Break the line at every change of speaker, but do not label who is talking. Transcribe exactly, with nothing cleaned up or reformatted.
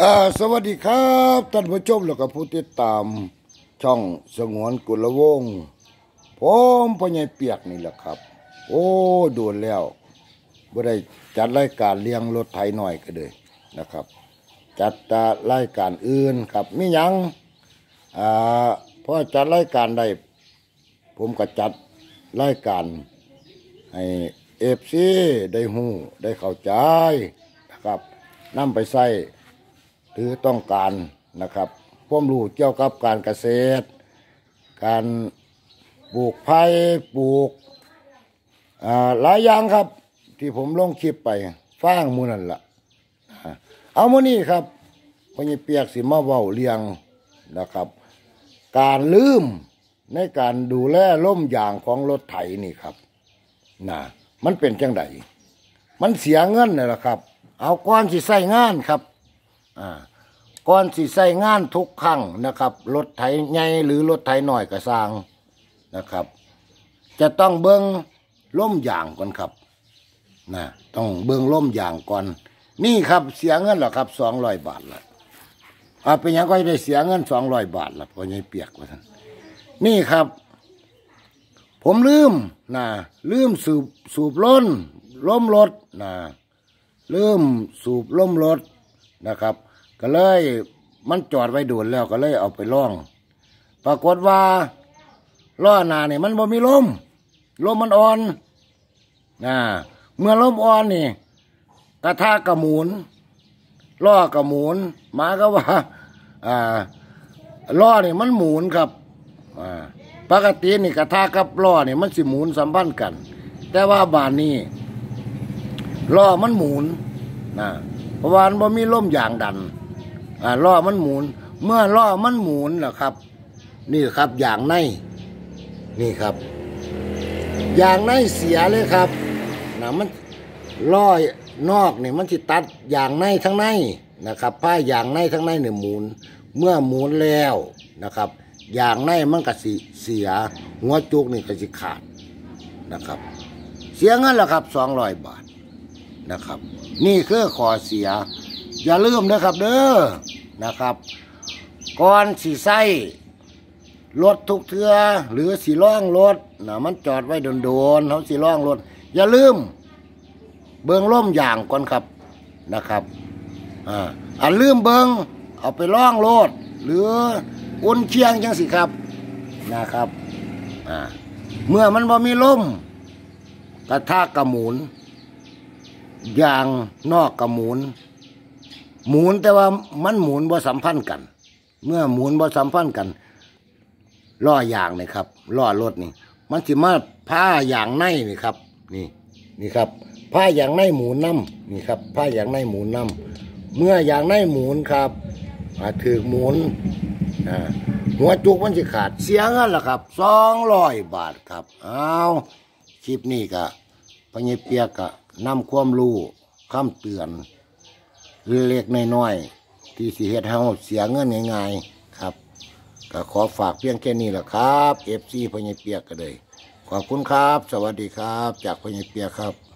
อ่าสวัสดีครับท่านผู้ชมแล้วก็ผู้ติดตามช่องสงวนกุลวงศ์ผมพ่อใหญ่เปียกนี่แหละครับโอ้โดนแล้วบ่ได้จัดรายการเลี้ยงรถไถหน่อยก็เลยนะครับจัดแต่รายการอื่นครับมีหยังอ่าพอจัดรายการได้ผมก็จัดรายการให้เอฟซีได้ฮู้ได้เข้าใจนะครับนำไปใส่หรือต้องการนะครับความรู้เกี่ยวกับการเกษตรการปลูกไผ่ปลูกอ่าหลายอย่างครับที่ผมลงคลิปไปฟังมื้อนั่นล่ะเอามื้อนี้ครับพ่อใหญ่เปียกสิมาเว้าเรื่องนะครับการลืมในการดูแลล่มยางของรถไถนี่ครับน่ะมันเป็นจังไดมันเสียเงินนี่แหละครับเอาก่อนสิใช้งานครับอ่าก่อนสิใช้งานทุกครั้งนะครับรถไถใหญ่หรือรถไถน้อยก็สร้างนะครับจะต้องเบิ่งล่มยางก่อนครับนะต้องเบิ่งล่มยางก่อนนี่ครับเสียเงินหรอครับสองร้อยบาทละอ่าเป็นหยังก็ได้เสียเงินสองร้อยบาทละพ่อใหญ่เปียกว่าท่านนี่ครับผมลืมนะลืมสูบสูบล้นล้มรถนะลืมสูบล้มรถนะครับก็เลยมันจอดไว้โดนแล้วก็เลยเอาไปล่องปรากฏว่าล้อหน้านี่มันบ่มีลมลมมันอ่อนนะเมื่อลมอ่อนนี่กระทะกระหมุนล้อกระหมุนหมาก็ว่าอ่าล้อนี่มันหมุนครับอ่าปกตินี่กระทะกับล้อนี่มันสิหมุนสัมพันธ์กันแต่ว่าบานนี้ล้อมันหมุนนะเพราะว่ามันบ่มีลมยางดันอ่าล้อมันหมุนเมื่อล้อมันหมุนล่ะครับนี่ครับยางในนี่ครับยางในเสียเลยครับนะมันล้อนอกนี่มันสิตัดยางในทั้งในนะครับผ้ายางในทั้งในเนี่ยหมุนเมื่อหมุนแล้วนะครับยางในมันก็สิเสียหัวจุกนี่ก็สิขาดนะครับเสียเงินล่ะครับสองร้อยบาทนะครับนี่คือข้อเสียอย่าลืมนะครับเด้อนะครับก่อนสิใส่รถทุกเทือหรือสิล่องรถนะมันจอดไว้โดนๆเขาสิล่องรถอย่าลืมเบิ่งล่มยางก่อนครับนะครับอ่าอันลืมเบิ่งเอาไปล่องรถหรืออุ่นเชียงจังสิครับนะครับอ่าเมื่อมันบ่มีลมกระทะกระหมุนยางนอกกระหมุนหมุนแต่ว่ามันหมุนบ่สัมพันธ์กันเมื่อหมุนบ่สัมพันธ์กันล้อยางนี่ครับล้อรถนี่มันสิมาผ้ายางในนี่ครับนี่นี่ครับผ้ายางในหมุนน้ำนี่ครับผ้ายางในหมุนน้ำเมื่อยางในหมุนครับถือหมุนอ่าหัวจุกมันสิขาดเสียเงินล่ะครับสองร้อยบาทครับเอาคลิปนี้ก็พ่อใหญ่เปียกก็นำความรู้คำเตือนเล็กน้อยๆที่สิเฮ็ดให้เราเสียเงินง่ายๆครับก็ขอฝากเพียงแค่นี้แหละครับเอฟซีพ่อใหญ่เปียกก็เลยขอบคุณครับสวัสดีครับจากพ่อใหญ่เปียกครับ